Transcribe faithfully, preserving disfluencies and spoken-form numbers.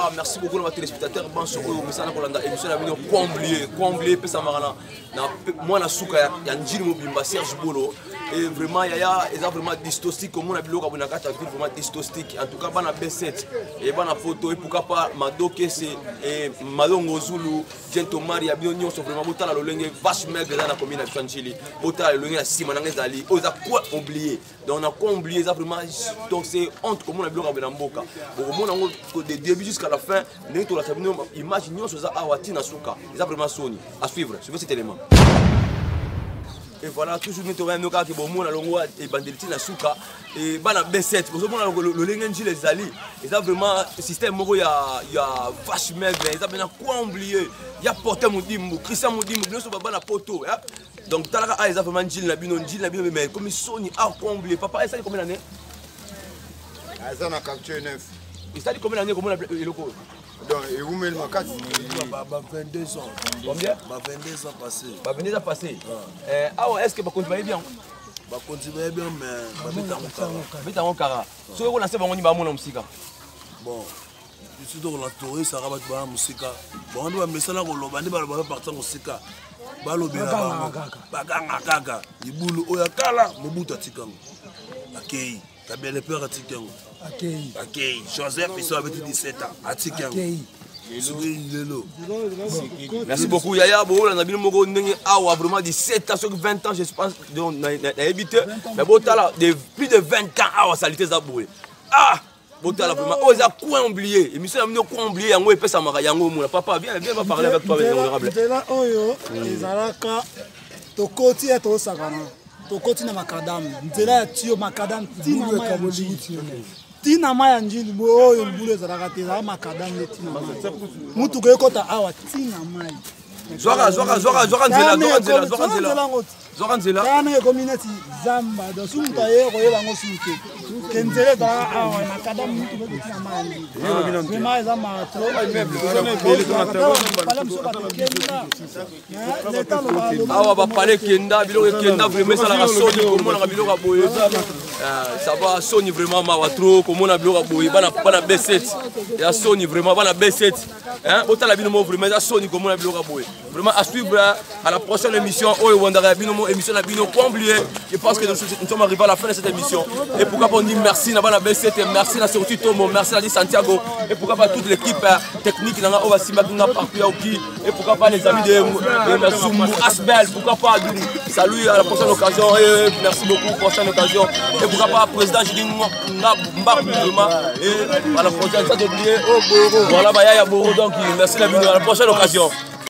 cas, merci beaucoup à téléspectateurs. Bon, sur eux, mais ça, on a émission à venir combler, combler, puis ça m'a moi, la souka, il y a un Gilles Mobimba, Serge Bolo. Et vraiment, il y a vraiment dystostique, comme on a vu le Kabunaka, vraiment dystostique. En tout cas, il y a B sept, et il y a une photo, et pourquoi pas, Madoke, c'est Malongo Zulu, Gento Maria, Bionion, sont vraiment Botala Lolenge, vache maigre dans la commune de Chanchili, Botala Lolenge, Simanangé Zali, on a quoi oublié? Donc, on a quoi oublié, vraiment, donc c'est honte, comme on a vu le Kabunamboka. Bon, de début jusqu'à la fin, imaginons ce que ça a à Tinasuka, ils ont vraiment Sony. À suivre, suivez cet élément. Et voilà, toujours nous avons un bon monde et bandeliti na souka et bana B sept. Pour ce moment le lengenji les ali, ils ont vraiment système il y a il y a vache maigre, ils ont bien quoi oublier. Il y a porté Moudimbo, Christian Moudimbo, nous sommes bana poto. Donc talaka ils ont vraiment Gilles na bino, Gilles na bino mais comme Sony a quoi oublier. Papa, ça combien d'années? Ça na quarante-neuf. Il ça dit combien d'années comment le loco? Donc, et vous mettez ma carte? vingt-deux ans. Combien? vingt-deux ans passés. vingt-deux ans passés. Ah ouais, est-ce que vous continuez bien? Vous continuez bien, mais vous êtes en cara. Vous êtes en cara. Si vous lancez votre musique. Bon, je suis dans la touriste, ça va être la musique. Bon, on doit mettre ça là, on va partir en musique. Balobi na baganga gaga. Ibulu oyakala, mobuta tikango. Akei, kabele peur atikango. Akei. Akei. Joseph, il soit avec dix-sept ans. Atikango. Akei. Merci beaucoup Yaya. Bon, on a bien mogo ndenge awa vraiment dix-sept ans sur vingt ans je pense donc na habité mais bon là de plus de vingt ans awa salité za boue. Ah, bon là vraiment oh ça quoi oublier. Émission a quoi oublier yango et pesa maka yango mon papa viens viens va parler avec toi honorable. De là oyo ezalaka tokoti ya to sakana. Tokoti na makadam. Nzela tio makadam tina ma tina ma ya njili oyo libule zalaka te za makadam le tina ma. Mutu ko ekota awa tina ma. Zora zora zora zora nzela zora nzela zora nzela. Zora nzela. Kana community zamba do sumta ye ko yeba ngosumte. Kenzele da awa makadam mutu ko tina ma. Vraiment za ma trop. Awa ba parler kenda biloko kenda vraiment ça la soni comme on a biloko boye. Ça va Sony vraiment ma trop comme on a biloko boye bana bana B sept. Ya Sony vraiment bana B sept. Hein, autant la binomo vraiment ya Sony comme on a biloko boye. Vraiment à suivre à la prochaine émission Oyo Wandara binomo émission la bino pas oublier. Je pense que nous sommes arrivés à la fin de cette émission et pourquoi pas on dit merci na bana B sept et merci na surtout Tomo, merci à Santiago et pourquoi pas toute l'équipe technique na Ova Simakina Parpiaoki et pourquoi pas les amis de Soumou Asbel, pourquoi pas salut à la prochaine occasion et merci beaucoup prochaine occasion et pourquoi pas président Jidi Mbakouima et à la prochaine ça d'oublier oh Boro voilà bah ya Boro donc merci la à la prochaine occasion.